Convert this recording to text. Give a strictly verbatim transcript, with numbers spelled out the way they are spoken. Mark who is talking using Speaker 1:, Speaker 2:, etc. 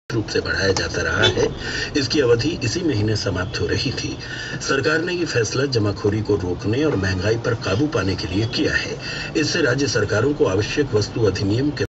Speaker 1: रूप से बढ़ाया जाता रहा है। इसकी अवधि इसी महीने समाप्त हो रही थी। सरकार ने ये फैसला जमाखोरी को रोकने और महंगाई पर काबू पाने के लिए किया है। इससे राज्य सरकारों को आवश्यक वस्तु अधिनियम के